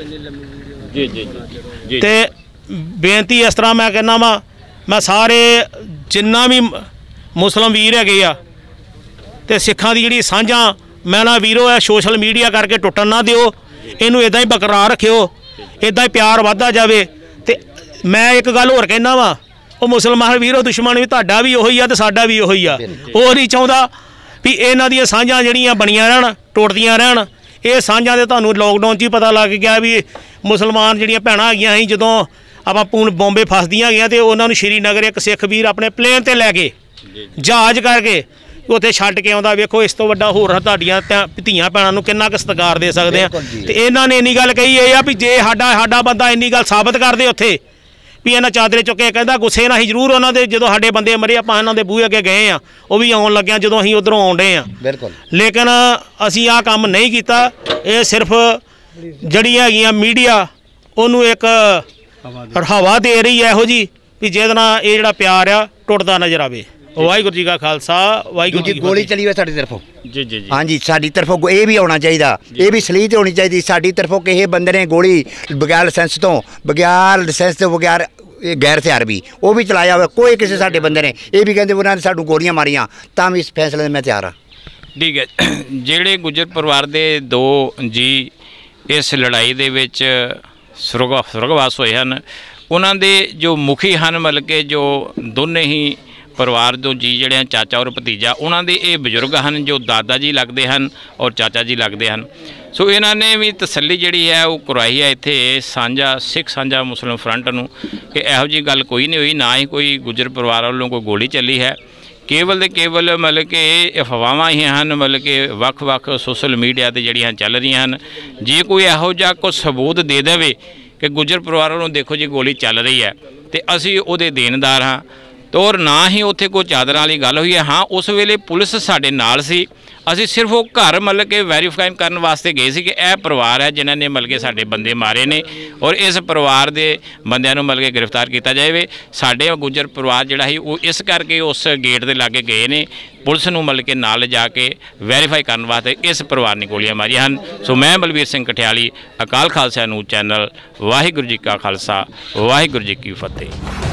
ਜੀ। ਤੇ ਬੇਨਤੀ ਇਸ ਤਰ੍ਹਾਂ ਮੈਂ ਕਹਿੰਦਾ ਵਾ, ਮੈਂ ਸਾਰੇ ਜਿੰਨਾ ਵੀ ਮੁਸਲਿਮ ਵੀਰ ਹੈਗੇ ਆ ਤੇ ਸਿੱਖਾਂ ਦੀ ਜਿਹੜੀ ਸਾਂਝਾਂ, ਮੈਂ ਨਾ ਵੀਰੋ ਇਹ ਸੋਸ਼ਲ ਮੀਡੀਆ ਕਰਕੇ ਟੁੱਟਣ ਨਾ ਦਿਓ, ਇਹਨੂੰ ਇਦਾਂ ਹੀ ਬਰਕਰਾਰ ਰੱਖਿਓ, ਇਦਾਂ ਹੀ ਪਿਆਰ ਵੱਧਦਾ ਜਾਵੇ। ਤੇ ਮੈਂ ਇੱਕ ਗੱਲ ਹੋਰ ਕਹਿਣਾ ਵਾ, ਉਹ ਮੁਸਲਮਾਨ ਵੀਰੋ ਦੁਸ਼ਮਣ ਵੀ ਤੁਹਾਡਾ ਵੀ ਉਹੀ ਆ ਤੇ ਸਾਡਾ ਵੀ ਉਹੀ ਆ। ਉਹ ਨਹੀਂ ਚਾਹੁੰਦਾ ਵੀ ਇਹਨਾਂ ਦੀਆਂ ਸਾਂਝਾਂ ਜਿਹੜੀਆਂ ਬਣੀਆਂ ਰਹਿਣ, ਟੁੱਟਦੀਆਂ ਰਹਿਣ। ਇਹ ਸਾਂਝਾਂ ਦੇ ਤੁਹਾਨੂੰ ਲੋਕਡਾਊਨ 'ਚ ਹੀ ਪਤਾ ਲੱਗ ਗਿਆ ਵੀ ਮੁਸਲਮਾਨ ਜਿਹੜੀਆਂ ਭੈਣਾਂ ਹੈਗੀਆਂ ਸੀ, ਜਦੋਂ ਆਪਾਂ ਬੰਬੇ ਫਸਦੀਆਂ ਗਈਆਂ ਤੇ ਉਹਨਾਂ ਨੂੰ ਸ਼੍ਰੀਨਗਰ ਇੱਕ ਸਿੱਖ ਵੀਰ ਆਪਣੇ ਪਲੇਨ ਤੇ ਲੈ ਕੇ ਜਹਾਜ਼ ਕਰਕੇ ਉੱਥੇ ਛੱਡ ਕੇ ਆਉਂਦਾ। ਵੇਖੋ ਇਸ ਤੋਂ ਵੱਡਾ ਹੋਰ ਤੁਹਾਡੀਆਂ ਧੀਆਂ ਭੈਣਾਂ ਨੂੰ ਕਿੰਨਾ ਕੁ ਸਤਿਕਾਰ ਦੇ ਸਕਦੇ ਆ। ਤੇ ਇਹਨਾਂ ਨੇ ਇੰਨੀ ਗੱਲ ਕਹੀ ਇਹ ਆ ਵੀ ਜੇ ਸਾਡਾ ਬੰਦਾ ਇੰਨੀ ਗੱਲ ਸਾਬਤ ਕਰਦੇ ਉੱਥੇ ਵੀ ਇਹਨਾਂ ਚਾਦਰੇ ਚੁੱਕੇ, ਕਹਿੰਦਾ ਗੁੱਸੇ ਨਾਲ ਹੀ ਜ਼ਰੂਰ ਉਹਨਾਂ ਦੇ ਜਦੋਂ ਸਾਡੇ ਬੰਦੇ ਮਰੇ ਆਪਾਂ ਇਹਨਾਂ ਦੇ ਬੂਹੇ ਅੱਗੇ ਗਏ ਆ, ਉਹ ਵੀ ਆਉਣ ਲੱਗਿਆ ਜਦੋਂ ਅਸੀਂ ਉੱਧਰੋਂ ਆਉਂਦੇ ਆ। ਲੇਕਿਨ ਅਸੀਂ ਆਹ ਕੰਮ ਨਹੀਂ ਕੀਤਾ। ਇਹ ਸਿਰਫ ਜਿਹੜੀ ਹੈਗੀਆਂ ਮੀਡੀਆ ਉਹਨੂੰ ਇੱਕ ਹਵਾ ਦੇ ਰਹੀ ਹੈ ਇਹੋ ਜੀ ਵੀ ਜਿਹਦੇ ਨਾਲ ਇਹ ਜਿਹੜਾ ਪਿਆਰ ਆ ਟੁੱਟਦਾ ਨਜ਼ਰ ਆਵੇ। ਵਾਹਿਗੁਰੂ ਜੀ ਕਾ ਖਾਲਸਾ, ਵਾਹਿਗੁਰੂ ਜੀ ਕੀ ਫਤਿਹ। ਗੋਲੀ ਚਲੀ ਹੋਈ ਸਾਡੀ ਤਰਫੋਂ ਹਾਂਜੀ, ਸਾਡੀ ਤਰਫੋਂ ਇਹ ਵੀ ਆਉਣਾ ਚਾਹੀਦਾ, ਇਹ ਵੀ ਸਲੀਤ ਹੋਣੀ ਚਾਹੀਦੀ ਸਾਡੀ ਤਰਫੋਂ। ਕਿਸੇ ਬੰਦੇ ਨੇ ਗੋਲੀ ਬਗੈਰ ਲਾਇਸੈਂਸ ਤੋਂ ਬਗੈਰ ਗੈਰ ਹਥਿਆਰ ਵੀ ਉਹ ਵੀ ਚਲਾਇਆ ਹੋਇਆ, ਕੋਈ ਕਿਸੇ ਸਾਡੇ ਬੰਦੇ ਨੇ ਇਹ ਵੀ ਕਹਿੰਦੇ ਉਹਨਾਂ ਨੇ ਸਾਨੂੰ ਗੋਲੀਆਂ ਮਾਰੀਆਂ, ਤਾਂ ਵੀ ਇਸ ਫੈਸਲੇ ਦੇ ਮੈਂ ਤਿਆਰ ਹਾਂ। ਠੀਕ ਹੈ। ਜਿਹੜੇ ਗੁੱਜਰ ਪਰਿਵਾਰ ਦੇ 2 ਜੀ ਇਸ ਲੜਾਈ ਦੇ ਵਿੱਚ ਸੁਰਗਵਾਸ ਹੋਏ ਹਨ, ਉਹਨਾਂ ਦੇ ਜੋ ਮੁਖੀ ਹਨ, ਮਤਲਬ ਕਿ ਜੋ ਦੋਨੇ ਹੀ ਪਰਿਵਾਰ ਤੋਂ ਜੀ ਜਿਹੜੇ ਚਾਚਾ ਔਰ ਭਤੀਜਾ, ਉਹਨਾਂ ਦੇ ਇਹ ਬਜ਼ੁਰਗ ਹਨ ਜੋ ਦਾਦਾ ਜੀ ਲੱਗਦੇ ਹਨ ਔਰ ਚਾਚਾ ਜੀ ਲੱਗਦੇ ਹਨ। ਸੋ ਇਹਨਾਂ ਨੇ ਵੀ ਤਸੱਲੀ ਜਿਹੜੀ ਹੈ ਉਹ ਕਰਵਾਈ ਹੈ ਇੱਥੇ ਸਿੱਖ ਸਾਂਝਾ ਮੁਸਲਿਮ ਫਰੰਟ ਨੂੰ ਕਿ ਇਹੋ ਜਿਹੀ ਗੱਲ ਕੋਈ ਨਹੀਂ ਹੋਈ, ਨਾ ਹੀ ਕੋਈ ਗੁੱਜਰ ਪਰਿਵਾਰ ਵੱਲੋਂ ਕੋਈ ਗੋਲੀ ਚੱਲੀ ਹੈ। ਕੇਵਲ ਤੇ ਕੇਵਲ ਮਤਲਬ ਕਿ ਇਹ ਅਫਵਾਹਾਂ ਹੀ ਹਨ, ਮਤਲਬ ਕਿ ਵੱਖ-ਵੱਖ ਸੋਸ਼ਲ ਮੀਡੀਆ 'ਤੇ ਜਿਹੜੀਆਂ ਚੱਲ ਰਹੀਆਂ ਹਨ। ਜੇ ਕੋਈ ਇਹੋ ਜਿਹਾ ਕੋਈ ਸਬੂਤ ਦੇ ਦੇਵੇ ਕਿ ਗੁੱਜਰ ਪਰਿਵਾਰ ਵੱਲੋਂ ਦੇਖੋ ਜੀ ਗੋਲੀ ਚੱਲ ਰਹੀ ਹੈ ਤੇ ਅਸੀਂ ਉਹਦੇ ਦੇਣਦਾਰ ਹਾਂ। ਤੇ ਔਰ ਨਾ ਹੀ ਉੱਥੇ ਕੋਈ ਚਾਦਰਾਂ ਵਾਲੀ ਗੱਲ ਹੋਈ ਹੈ। ਹਾਂ ਉਸ ਵੇਲੇ ਪੁਲਿਸ ਸਾਡੇ ਨਾਲ ਸੀ, ਅਸੀਂ ਸਿਰਫ ਉਹ ਘਰ ਮਤਲਬ ਕਿ ਵੈਰੀਫਾਈ ਕਰਨ ਵਾਸਤੇ ਗਏ ਸੀ ਕਿ ਇਹ ਪਰਿਵਾਰ ਹੈ ਜਿਨ੍ਹਾਂ ਨੇ ਮਤਲਬ ਕਿ ਸਾਡੇ ਬੰਦੇ ਮਾਰੇ ਨੇ ਔਰ ਇਸ ਪਰਿਵਾਰ ਦੇ ਬੰਦਿਆਂ ਨੂੰ ਮਤਲਬ ਕਿ ਗ੍ਰਿਫਤਾਰ ਕੀਤਾ ਜਾਵੇ। ਸਾਡੇ ਗੁੱਜਰ ਪਰਿਵਾਰ ਜਿਹੜਾ ਸੀ ਉਹ ਇਸ ਕਰਕੇ ਉਸ ਗੇਟ ਦੇ ਲਾਗੇ ਗਏ ਨੇ, ਪੁਲਿਸ ਨੂੰ ਮਤਲਬ ਕਿ ਨਾਲ ਲਿਜਾ ਕੇ ਵੈਰੀਫਾਈ ਕਰਨ ਵਾਸਤੇ ਇਸ ਪਰਿਵਾਰ ਨੇ ਗੋਲੀਆਂ ਮਾਰੀਆਂ ਹਨ। ਸੋ ਮੈਂ ਬਲਵੀਰ ਸਿੰਘ ਕਠਿਆਲੀ, ਅਕਾਲ ਖਾਲਸਾ ਨਿਊਜ਼ ਚੈਨਲ। ਵਾਹਿਗੁਰੂ ਜੀ ਕਾ ਖਾਲਸਾ, ਵਾਹਿਗੁਰੂ ਜੀ ਕੀ ਫਤਿਹ।